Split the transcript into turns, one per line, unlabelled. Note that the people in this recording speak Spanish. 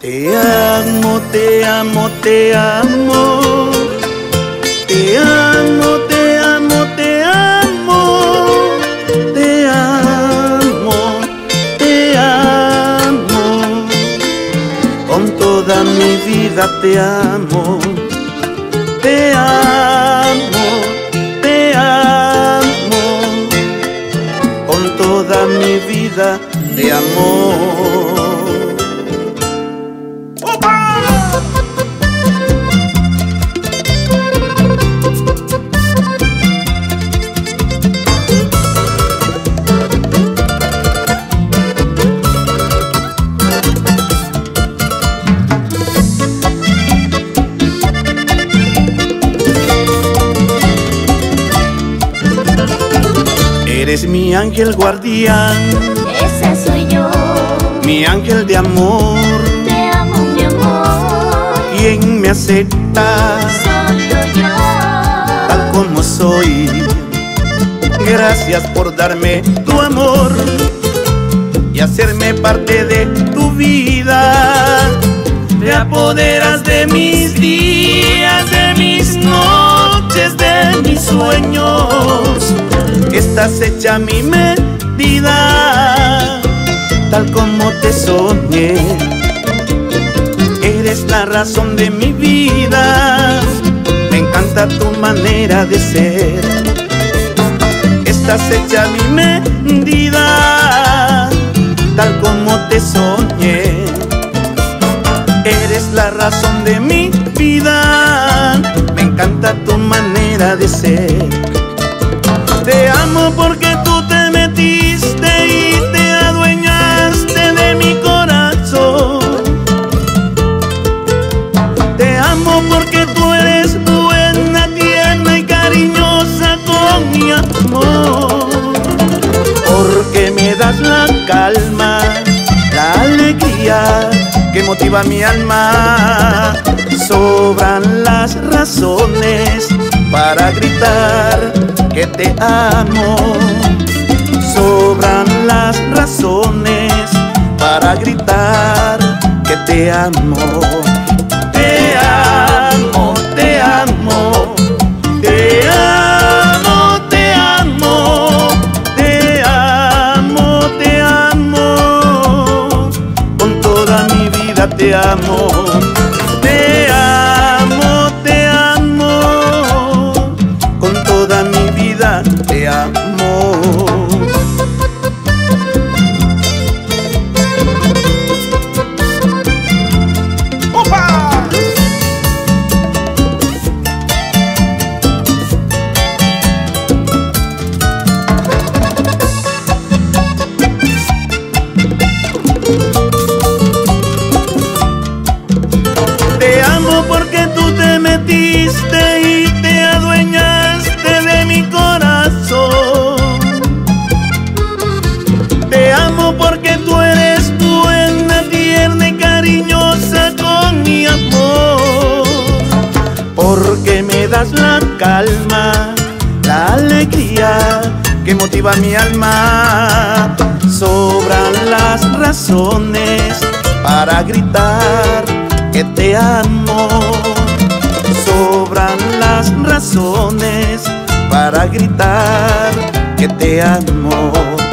Te amo, te amo, te amo. Te amo, te amo, te amo. Te amo, te amo. Con toda mi vida te amo. Te amo, te amo. Con toda mi vida te amo. Eres mi ángel guardián,
esa soy yo,
mi ángel de amor.
te amo mi amor,
¿Quién me acepta
solo yo,
tal como soy? Gracias por darme tu amor y hacerme parte de tu vida. Te apoderas de mis días, de mis noches, de mis sueños. Estás hecha a mi medida, tal como te soñé. Eres la razón de mi vida, me encanta tu manera de ser. Estás hecha a mi medida, tal como te soñé. Eres la razón de mi vida, me encanta tu manera de ser. Te amo porque tú te metiste y te adueñaste de mi corazón. Te amo porque tú eres buena, tierna y cariñosa con mi amor. Porque me das la calma, la alegría que motiva mi alma. Sobran las razones para gritar que te amo. Sobran las razones para gritar que te amo. Te amo, te amo. Te amo, te amo. Te amo, te amo. Con toda mi vida te amo. Te amo, te amo. Con toda mi vida te amo. ¡Opa! Te amo porque tú te metiste y te adueñaste de mi corazón. Te amo porque tú eres buena, tierna y cariñosa con mi amor. Porque me das la calma, la alegría que motiva mi alma. Sobran las razones para gritar que te amo. Sobran las razones para gritar que te amo.